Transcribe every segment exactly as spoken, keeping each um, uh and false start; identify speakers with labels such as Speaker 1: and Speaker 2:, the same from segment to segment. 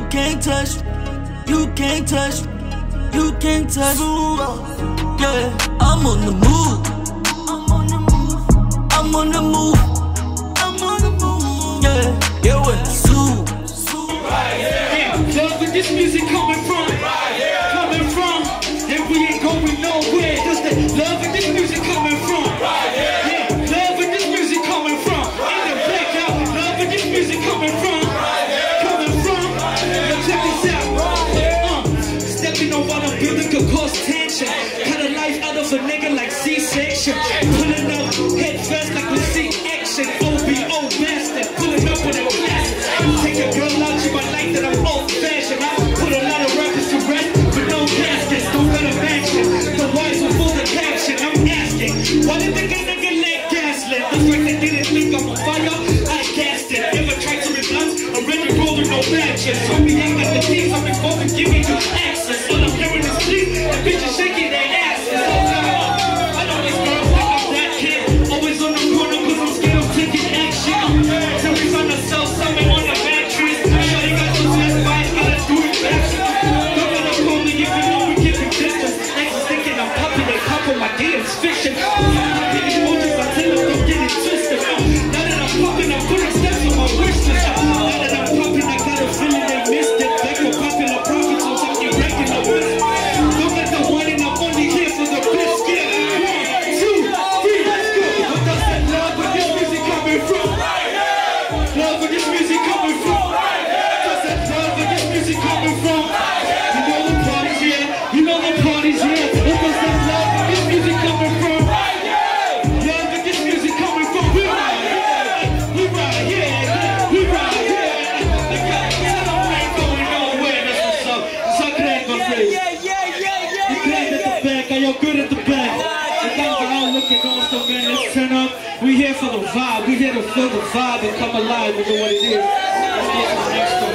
Speaker 1: can't touch, you can't touch, you can't touch. Yeah, I'm on the move. I'm on the move. I'm on the move. I'm on the move. Yeah, yeah, with the zoo.
Speaker 2: Yeah, love where this music coming from. Coming from, and we ain't going nowhere. Just the love where this music coming from. Yeah, love where this music coming from. In the blackout, love where this music coming from. Coming from, now check this out. Uh, stepping on what I'm building could cause tension. Cut a life out of a nigga like C-section. Pulling up head first like we see action. O B O bastard, pulling up with a class. Take a girl out, you might like that I'm old fashioned. I put a lot of rappers to rest with no caskets. Don't let them action. The wise will full the caption. I'm asking, why did the nigga let gaslit? Looks like they didn't think I'm on fire. I gassed it. Never tried to replace. Already rolling no matches. Told me ain't got the keys. I'm involved in giving you access. All I'm hearing is sleep. And bitches shaking their asses. I know these girls like I'm that kid. Always on the corner cause I'm scared of taking action. Tell me trying to sell something on the batteries. Shawty got those last bites, gotta do it fast. Don't gotta call me if you know we keeping distance. Exes thinking I'm popping, they pop on my D M's fiction. I get emojis, I tell them don't get it twisted. Now that I'm popping, I'm putting steps on my wish list. Now that I'm popping, I got a feeling they missed it. They for popular profits, so I'm getting regular with it. Don't get the one and I'm only here for the biscuit. One, two, three, let's go. What does that love where this music coming from? Love where this music coming from? Does that love where this music coming from? You know the party's here, you know the party's here. What does that love where this music coming from? Love where this music coming from? We right here, we right here, we right here. The guy ain't going nowhere, that's what's up. Suck it ain't gonna face. You glad at the back, are you good at the back? The guys are all looking awesome, man, let's turn up. We here for the vibe, we here to feel the vibe and come alive and know what it is. Let's get to the next one.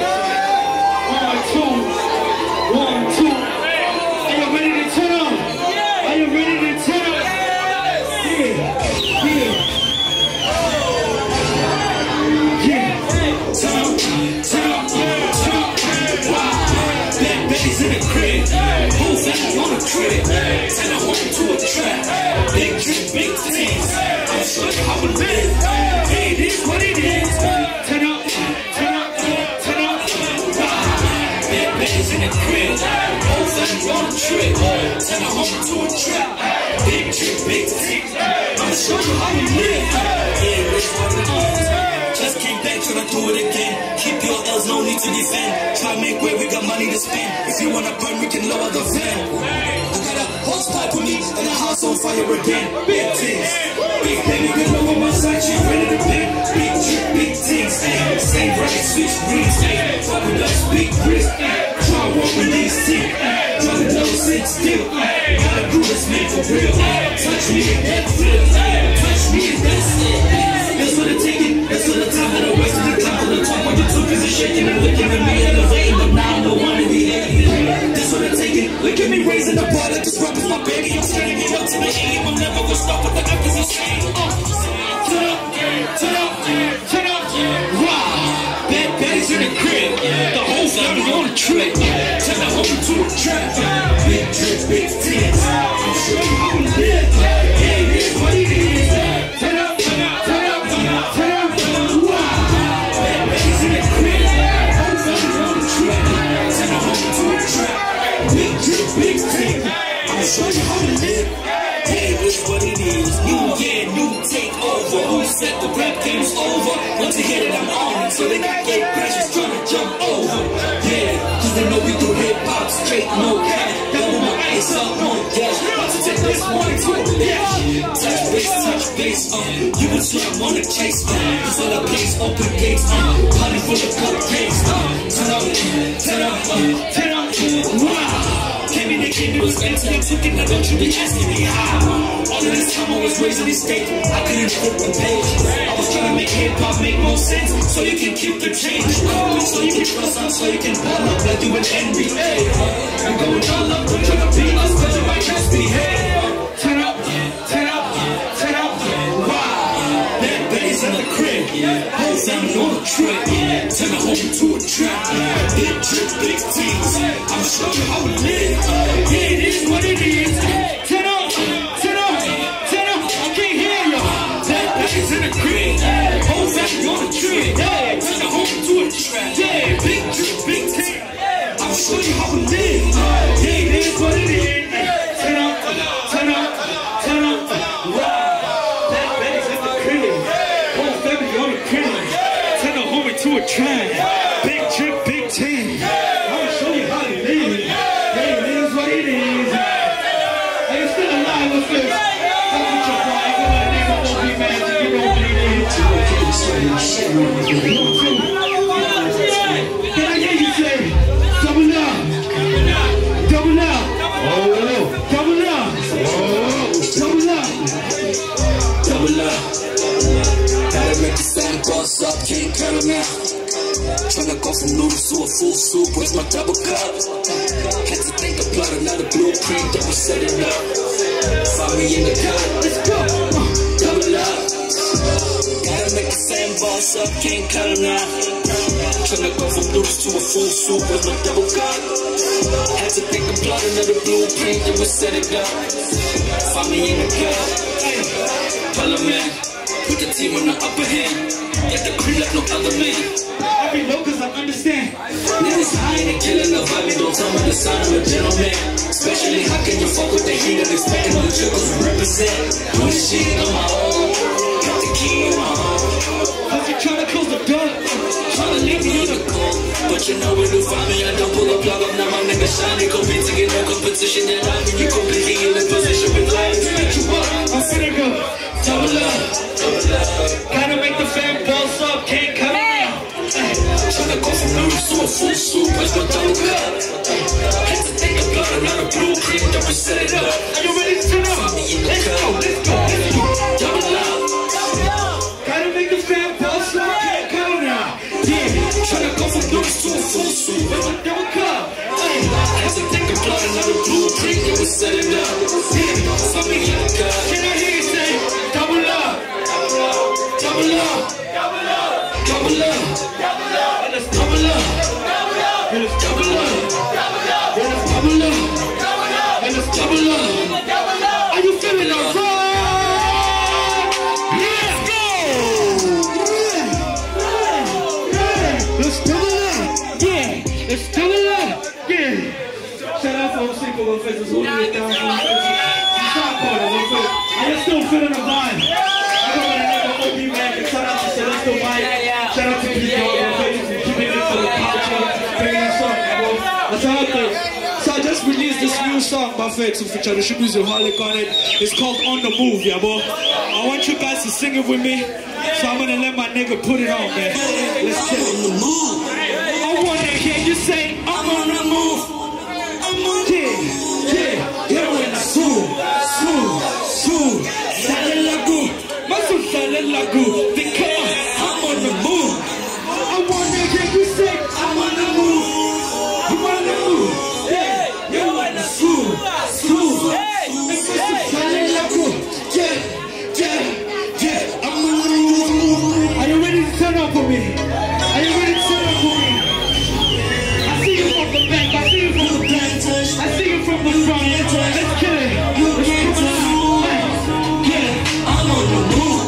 Speaker 2: One, two, one, two. Are you ready to turn up? Are you ready to turn up? Yeah, yeah. Yeah. Turn up, turn up, turn up. Wow. Black babies in the crib. Whole family on the crib. Send a home to a trap. Big drip, big things. I'm sure how we live. Hey, it is what it is. Turn up, turn up, turn up. Wow. Black babies in the crib. Whole family on the trip. Send a home to a trap. Big drip, big things. I'm sure how we live. Hey, it is what it is. Just came back, tryna do it again. Keep your L's, no need to defend. Try to make way, we got money to spend. If you wanna burn, we can lower the fan. I got a horse pipe with me, and the house on fire again. Big things, big baby, good love on my side, she ready to bend. Big drip, big things, ayy. Same right, switch greens, ayy. Fuck with us, big wrist, ayy. Try to walk with these teeth, ayy. Try to know sit still, ayy. Gotta do this, man, for real, ayy. Touch me and that feel, ayy. Touch me and that's it, ayy. That's what I take it, that's what I time that I wasted the time to the top when you took is shaking and looking at me elevating, but now I'm the one to be hating. That's what I take it, look at me raising the bar like this rap is my baby. I'm scaring it up to the aim, I'm never gonna stop what the F is insane. Turn up, turn up, turn up, wow. Bad baddies in the crib, the whole family on the trip. Turn the home to a trap, big drip, big tits. I'm sure how we live, hey, here's what it is. Turn up, turn up, turn up, turn up, turn up, wow. Bad baddies in the crib, whole family on the trip. Turn the home to a trap, big drip, big tits. I'm sure how we live. Hey, this what it is. New year, new takeover. Who said the rap game's over? Once they hear that I'm on it, so they got gay pressures trying to jump over. Yeah, cause they know we do hip hop straight, no cap. Double my ice up, no gas. About to take this one to a bitch. Touch base, touch base, um. You would slam on the chase, um. Cause all the place open gates, um. Party full of cupcakes, um. Turn up, turn up, um. Turn up, wow. Came in, they came in, was fancy, I'm looking, now don't you be asking me how. All of this time I was raising this state, I couldn't flip the page. I was trying to make hip-hop make more sense, so you can keep the change. So you can trust us, so you can ball up like you an N B A. I'm going all up, don't try to be us, cause you might just behave. Turn up, turn up, turn up, wow. Bad baddies in the crib, whole family on the trip. Turn the home to a trap, big trip, show you how we live. Yeah, it is what it is. Turn up, turn up, turn up. I can't hear you. That bass in the crib. Whole family on the trip. Yeah, turn the home to a trap. Yeah, big drip, big tank. I'll show you how we live. Yeah, it is what it is. Turn up, turn up, turn up. That bass in the crib. Whole family on the crib. Turn the home into a trap. Big drip, big tank. I'll show you how to live. Yeah, it is what it is. Are you still alive with this? Don't put your pride. Go by the name of O B Magic. You know what it is. Can I hear you say, double up, double up, oh, double up, oh, double up, double up.
Speaker 1: Gotta make the same boss up, can't cut him out. Tryna go from noodles to a full soup, where's my double cup? Had to think of blood, another blueprint that we set it up. Find me in the cut, let's go, uh, double up. Gotta make the same boss up, can't cut him out. Tryna go from noodles to a full soup, where's my double cup? Had to think of blood, another blueprint that we set it up. Find me in the cut, Parliament. Put the team on the upper hand. Get the cream like no other man.
Speaker 2: Every low cause I understand.
Speaker 1: Niggas high and killing the vibe. Don't tell me the sign of a gentleman. Especially how can you fuck with the heat and expecting the trickles to represent. Do this shit on my own. Got the key in my home.
Speaker 2: Cause you tryna close the door.
Speaker 1: Tryna leave me in the cold. But you know where to find me. I don't pull a plug up. Now my nigga shiny. Compete to get no competition. That I mean you completely in the position with life. Get you up.
Speaker 2: I'm finna go.
Speaker 1: Double up, double up.
Speaker 2: Gotta make the fan boss up, can't cut it out.
Speaker 1: Tryna go from noodles to a full soup, where's my double cup? Had to think of blood, another blueprint that we set it up.
Speaker 2: Are you ready to turn up? Let's go, let's go, let's go.
Speaker 1: Double up.
Speaker 2: Gotta make the fan boss up, can't cut it out. Yeah,
Speaker 1: tryna go from noodles to a full soup,
Speaker 2: where's my double cup?
Speaker 1: Had to think of blood, another blueprint that we set it up. Yeah, find me in the cut.
Speaker 2: Can I hear you say, double up, double up, double up,
Speaker 1: double up,
Speaker 2: double up, and let's double up, and let's double up, and let's double up, and let's double up. Are you feeling alright? Let's go! Let's double up, yeah, let's double up, yeah. Shout out for Jose for one faces holding it down for one faces. Stop calling one face. I just still feeling the vibe. I go by the name of O B Magic. Shout out to Celestial Mike. Shout out to P J one faces for keeping it for the culture, bringing us up, bro. That's how I think. So I just released this new song by Fed to feature the Shibuya Harley on it. It's called On The Move, yeah, bro. I want you guys to sing it with me. So I'm gonna let my nigga put it on, man. Let's
Speaker 1: I'm on the move.
Speaker 2: I wanna hear you say,
Speaker 1: I'm on the move. I'm on the
Speaker 2: yeah,
Speaker 1: move.
Speaker 2: yeah,
Speaker 1: Yeah, when I swoop, swoop, swoop. Sale la good.
Speaker 2: Masu sale la good. Because
Speaker 1: I'm on the move.
Speaker 2: I wanna hear you say,
Speaker 1: I'm on the move.
Speaker 2: I'm on the move.
Speaker 1: Yeah, yeah, when I swoop, swoop. Sale la good. Yeah, yeah, yeah. I'm on the move.
Speaker 2: Are you ready to turn up for me? Are you ready to turn up for me? I see you from the back. I see you from the back. I see you from the front. Let's kill it. Let's kill it.
Speaker 1: Yeah, I'm on the move.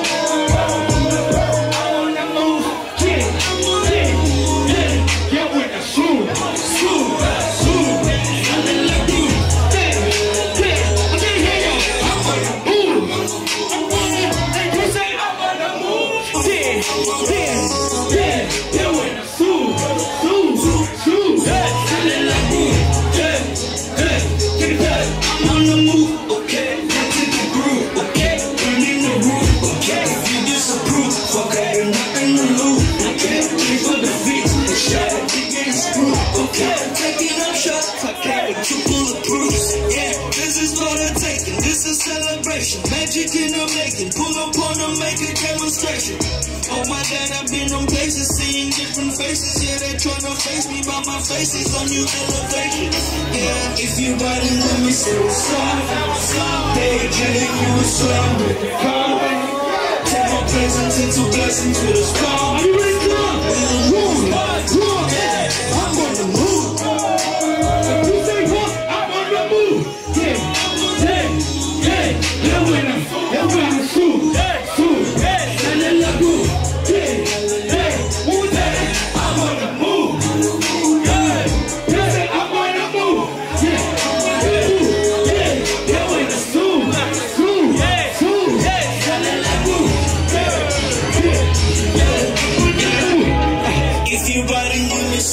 Speaker 2: I'm on the move. Yeah, yeah, yeah. Yeah, with the swoop.
Speaker 1: Swoop, swoop. Sale la good.
Speaker 2: Yeah, yeah. I can't hear you.
Speaker 1: I'm on the move.
Speaker 2: I'm on it. Hey, you say I'm on the move. Yeah, yeah, yeah. Yeah, with the swoop, swoop, swoop.
Speaker 1: Sale la good. Yeah, yeah, yeah. I'm on the move. Okay, let's hit the groove. Okay, burning the roof. Okay, if you disapprove, fuck it, you're nothing to lose. Okay, change for the beat. The shot, the game screw. Okay, taking up shots. Okay, with two bulletproofs. Yeah, this is for the taking. This is celebration. Magic in the making. Pull up on them, make a demonstration. Oh my God, I've been on places, seeing different faces. Yeah, they tryna face me, but my face is on new elevation. Yeah, if you riding with me, say what's up. Daydreaming, you a slam with the car. Take my presents into blessings with a scar.
Speaker 2: Are you ready to go?
Speaker 1: Move, move. I'm on the move.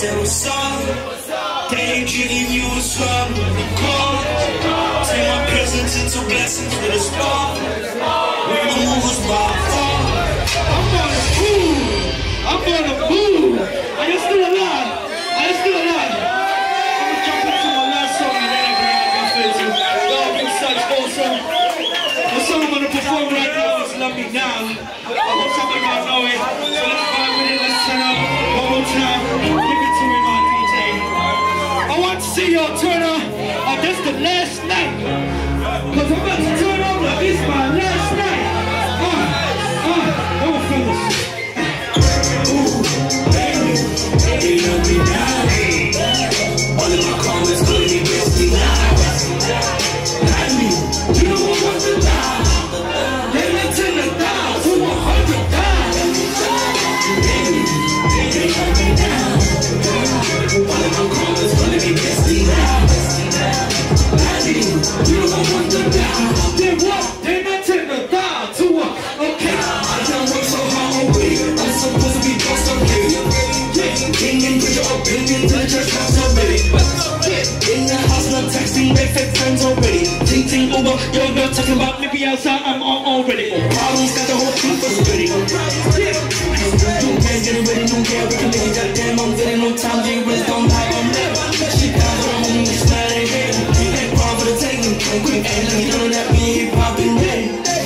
Speaker 2: said what's up. They ain't treating you as well. Call. Take my presence into blessings with a spark. When the move was by far. I'm on the move. I'm on the move. Are you still alive? Are you still alive? I'm gonna jump into my last song and then I'm gonna have my face. Y'all been such awesome. The song I'm gonna perform right now is Love Me Now. I hope some of y'all know it. So let's vibe with it. Let's turn up one more time. Give it to me, my D J. I want to see y'all turn up. Oh, this the last night. Cause I'm about to turn on like this my last night. Uh, uh, oh fellas. Ooh, baby, they love me now. All of my comments calling me bestie now. Like me, you know what wants to die. They let ten a down to a hundred thousand. Baby, they love me now. All of my comments calling me bestie now. Like me, you know what wants to die. They what? They let ten a down to a okay. I don't work so hard away. I'm supposed to be bossed up here. King and put your opinion to the church house already. In the house, not texting, make fake friends already. Ting ting over, yo, no talking about me be outside, I'm on already. Problems got the whole team for spitting. Don't care, get it ready, don't care, we can make it goddamn. I'm getting no time, they really don't lie, I'm there. She down for the home, it's not a hit. That bar for the taking, and quick, and let me know that me hip hop in day.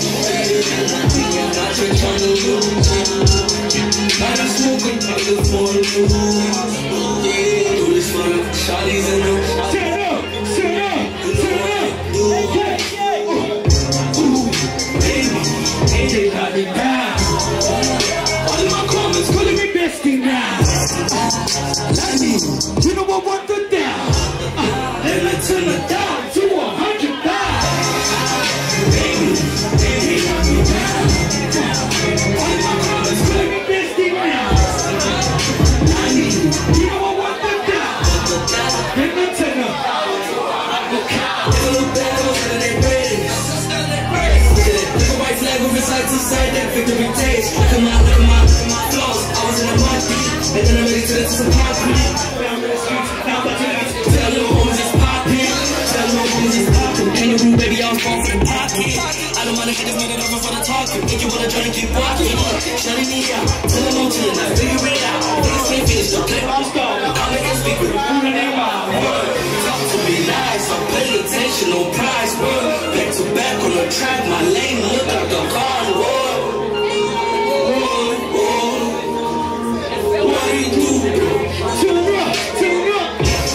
Speaker 2: Not your trying to lose. Not a smoking, I just want to lose. Do this for the shawties and the turn up, turn up, turn up. Okay, ooh, baby, and they got me down. All of my comments calling me bestie now. Like me, you know what want to down. Uh, let me turn it down to a hundred thousand. Baby, they got me down. All of my comments calling me bestie now. Like me, you know what want to down. Let me turn it. Okay. It's a little bad, I'm better than ratings. Look at white flag moving side to side, that victory taste. Look at my, look at my, look at my flaws. I was in a mud deep, and then I made it to the to some concrete. Now I'm in the streets, now I'm about to leave. Tell little homies it's poppin', tell little homies it's poppin'. Can you do, baby, I was born for the pocket. I don't mind if it is minute over for the talking. Think you wanna try to keep walking. Shutting me out, tell them on to the night, figure it out. Niggas can't finish, don't play my star. All I can speak with the food in their mouth. Talk to me nice, I'm paying attention, no prize, word. Back to back on the track, my lane look like a car, whoa. What do you do, bro? Turn up, turn up.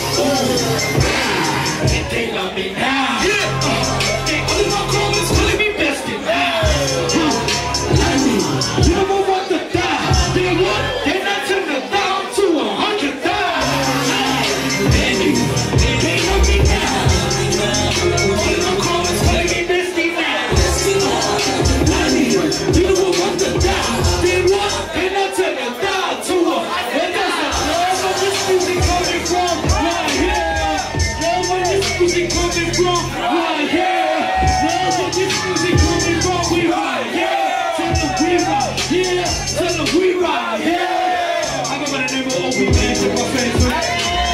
Speaker 2: And they love me now. Yeah. Uh, they all in my comments calling me bestie now. Like me, you know what want to die. They what? They not turn it down to a hundred thousand. Baby, they love me now. All in my comments calling me bestie now. Like me, you know what want to die. They what? They not turn it down to a hundred thousand. Where was this music coming from? Right here. Where was this music coming from? Right here. Where was this music coming from? We right here. Tell them we right here. Tell them we right here. I go by the name of Obi Magic, my favorite.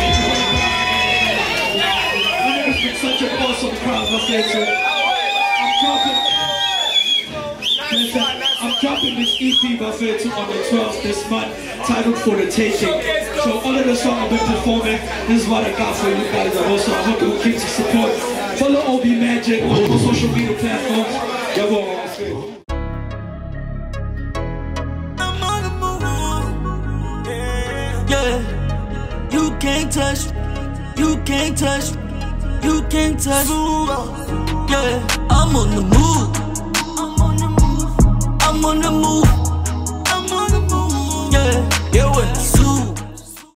Speaker 2: My nigga's been such an awesome crowd, my favorite. I'm dropping. Listen, I'm dropping this E P, my favorite, on the twelfth this month, titled For the Taking. So all of the songs I've been performing, this is what I got for you guys. And also, I hope you will keep the support. Follow Obi Magic on all social media platforms. Y'all go on the
Speaker 1: I'm on the move. Yeah, you can't touch, you can't touch, you can't touch. Yeah, I'm on the move. I'm on the move. I'm on the move.